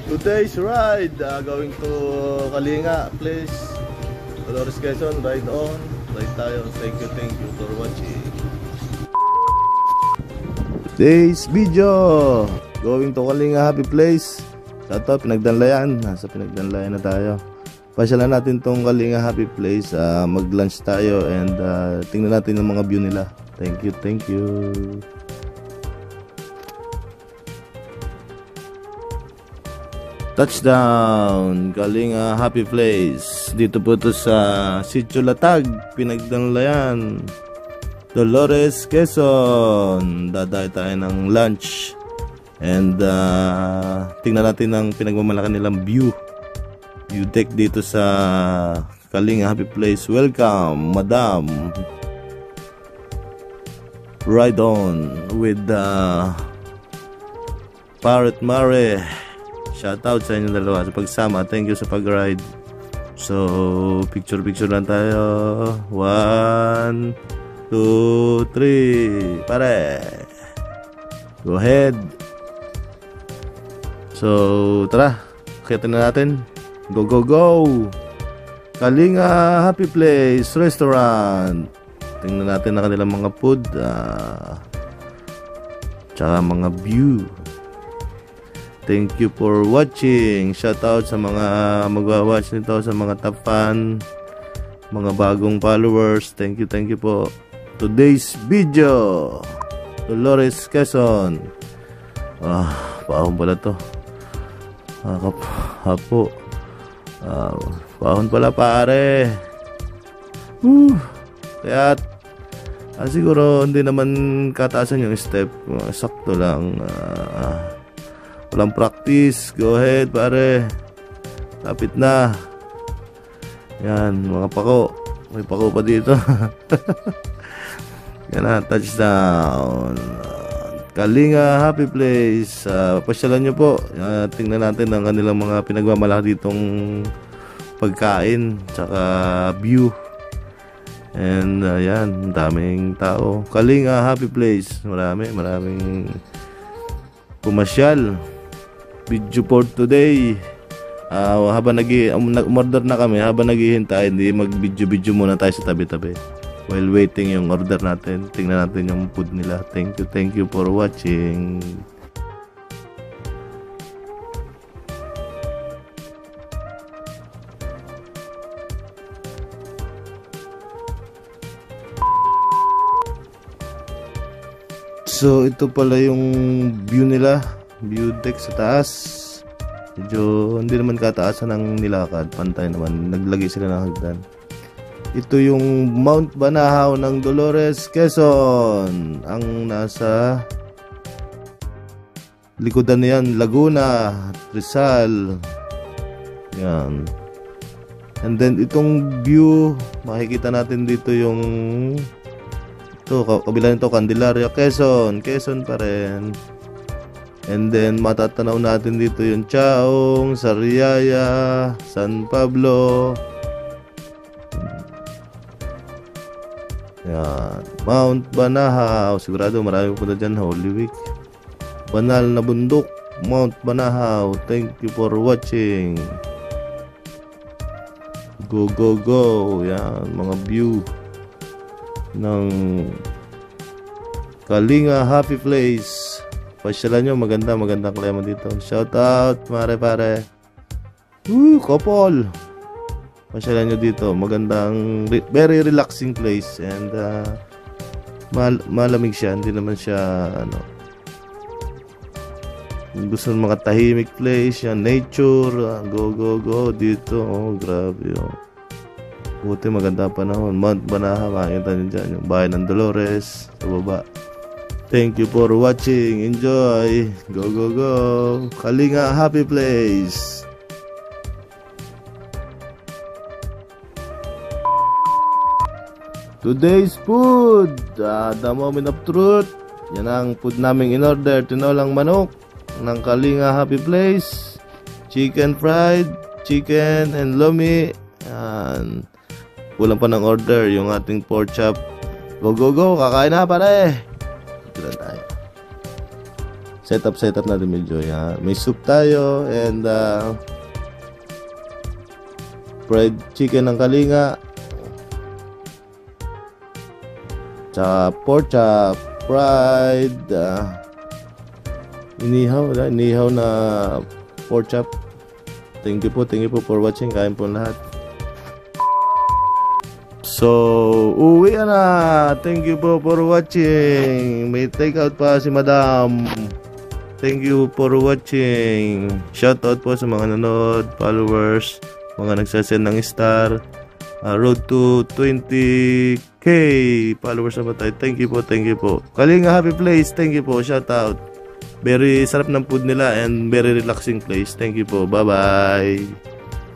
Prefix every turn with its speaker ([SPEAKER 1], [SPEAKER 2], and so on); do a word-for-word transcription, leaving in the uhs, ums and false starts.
[SPEAKER 1] Today's ride, uh, going to Kalinga place, Dolores Quezon, ride on, ride tayo. Thank you, thank you for watching. Today's video, going to Kalinga happy place. Ito, Pinagdanlayan, nasa Pinagdanlayan na tayo. Pasyalan natin tong Kalinga happy place, uh, mag lunch tayo and uh, tingnan natin yung mga view nila. Thank you, thank you. Touchdown, Kalinga happy place. Dito po ito sa Sitio Latag, Pinagdanlayan, Dolores Quezon. Dadayo tayo ng lunch and uh, tingnan natin ang pinagmamalaki nilang view view deck dito sa Kalinga happy place. Welcome, madam. Ride on with uh, Parrot Mare. Shoutout sa inyo dalawa sa pagsama. Thank you sa pag-ride. So, picture-picture lang tayo. One, two, three. Pare. Go ahead. So, tara. Akitin na natin. Go, go, go. Kalinga happy place restaurant. Tingnan natin na kanilang mga food. Uh, tsaka mga view. Thank you for watching. Shoutout sa mga magwa-watch nito, sa mga top fan, mga bagong followers. Thank you, thank you po. Today's video, Dolores Quezon. Ah, paahon pala to. Ah, hapo. Ah, paahon pala pare. Uh, kaya ah, siguro hindi naman kataasan yung step. Uh, sakto lang. Ah, walang practice. Go ahead pare. Lapit na. Yan, mga pako. May pako pa dito. Yan na, touchdown. Kalinga happy place. uh, Pasyalan nyo po. uh, Tingnan natin ang kanilang mga pinagmamalaki ditong pagkain tsaka view. And uh, yan, daming tao. Kalinga happy place. Marami, maraming pumasyal. Video for today. uh, Habang nag-order na kami, habang naghihintay, hindi mag-video-video muna tayo sa tabi-tabi while waiting yung order natin. Tingnan natin yung food nila. Thank you, thank you for watching. So ito pala yung view nila, view deck sa taas. Medyo hindi naman kataasan ng nilakad, pantay naman, naglagay sila ng hagdan. Ito yung Mount Banahaw ng Dolores Quezon. Ang nasa likodan niyan, Laguna, Rizal. Yan. And then itong view, makikita natin dito yung ito, kabila nito, Candelaria, Quezon. Quezon pa rin. And then matatanaw natin dito yung Chaong, Sariaya, San Pablo. Yan. Mount Banahaw. Sigurado marami punta dyan, Holy Week. Banal na bundok, Mount Banahaw. Thank you for watching. Go, go, go. Yan, mga view ng Kalinga happy place. Pasyalan nyo, maganda, magandang klima dito. Shout out, mare pare. Woo, couple. Pasyalan nyo dito, magandang, very relaxing place. And uh, mal malamig siya, hindi naman siya ano, gusto ng mga tahimik place, yan, nature. uh, Go, go, go dito. Oh, grabe oh. Buti maganda panahon. Mount Banahaw, makikita nyo dyan yung bahay ng Dolores sa baba. Thank you for watching. Enjoy. Go, go, go. Kalinga happy place. Today's food, uh, the moment of truth. Yan ang food naming in order. Tinolang manok ng Kalinga happy place. Chicken fried, chicken and lomi. Yan. Kulang pa ng order yung ating pork chop. Go, go, go. Kakain na pare. Ito lang tayo. setup setup natin medyo yan. May soup tayo and uh, fried chicken ng Kalinga, tsaka pork chop, fried uh, inihaw, inihaw na pork chop. Thank you po, thank you po for watching. Kain po lahat. So, uwi na. Thank you po for watching. May take out pa si Madam. Thank you for watching. Shout out po sa mga nanood, followers, mga nagsasend ng star. Uh, road to twenty K followers na ba tayo? Thank you po, thank you po. Kalinga Happy Place, thank you po. Shout out. Very sarap ng food nila and very relaxing place. Thank you po. Bye bye.